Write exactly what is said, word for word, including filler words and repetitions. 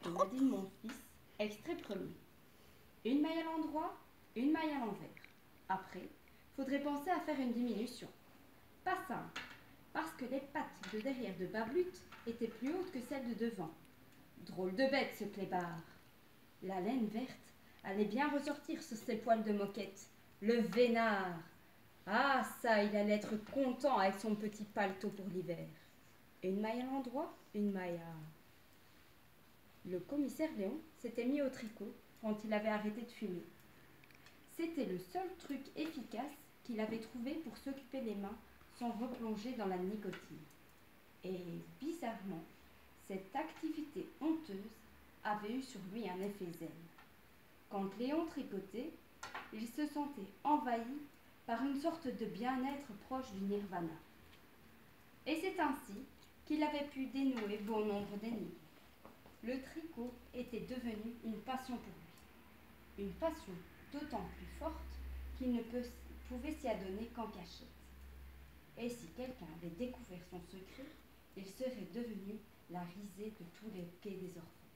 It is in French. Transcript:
Et Nadine, mon fils, extrait premier. Une maille à l'endroit, une maille à l'envers. Après, faudrait penser à faire une diminution. Pas simple, parce que les pattes de derrière de Bablute étaient plus hautes que celles de devant. Drôle de bête, ce clébard. La laine verte allait bien ressortir sur ses poils de moquette. Le vénard. Ah, ça, il allait être content avec son petit paletot pour l'hiver. Une maille à l'endroit, une maille à... Le commissaire Léon s'était mis au tricot quand il avait arrêté de fumer. C'était le seul truc efficace qu'il avait trouvé pour s'occuper les mains sans replonger dans la nicotine. Et bizarrement, cette activité honteuse avait eu sur lui un effet zen. Quand Léon tricotait, il se sentait envahi par une sorte de bien-être proche du nirvana. Et c'est ainsi qu'il avait pu dénouer bon nombre d'énigmes. Le tricot était devenu une passion pour lui. Une passion d'autant plus forte qu'il ne peut, pouvait s'y adonner qu'en cachette. Et si quelqu'un avait découvert son secret, il serait devenu la risée de tous les quais des orphelins.